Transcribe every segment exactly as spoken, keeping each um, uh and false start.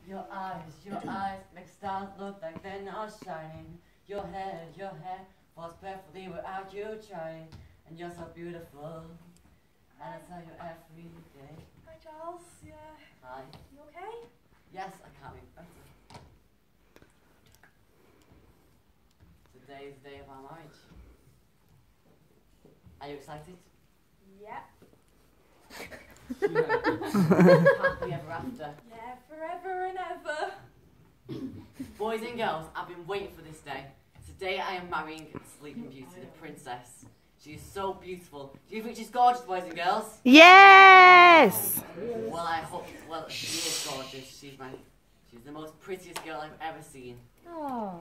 Your eyes, your eyes make stars look like they're not shining. Your hair, your hair falls perfectly without you trying. And you're so beautiful, and I tell you every day. Hi Charles, yeah. Hi. You okay? Yes, I can't be better. Today is the day of our marriage. Are you excited? Yeah. Happily ever after. Yeah, forever and ever. Boys and girls, I've been waiting for this day. Today I am marrying Sleeping Beauty, the princess. She is so beautiful. Do you think she's gorgeous, boys and girls? Yes! Well, I hope, well, she is gorgeous. She's my, she's the most prettiest girl I've ever seen. Oh.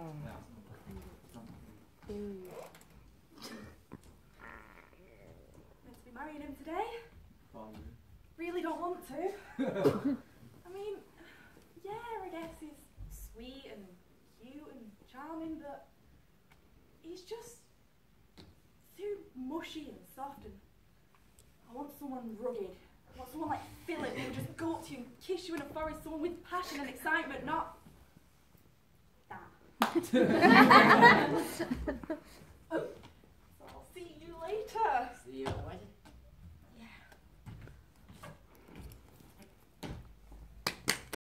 Meant to be marrying him today. Really don't want to. I mean, yeah, I guess he's sweet and cute and charming, but he's just too mushy and soft, and I want someone rugged. I want someone like Philip who will just go up to you and kiss you in a forest, someone with passion and excitement, not that.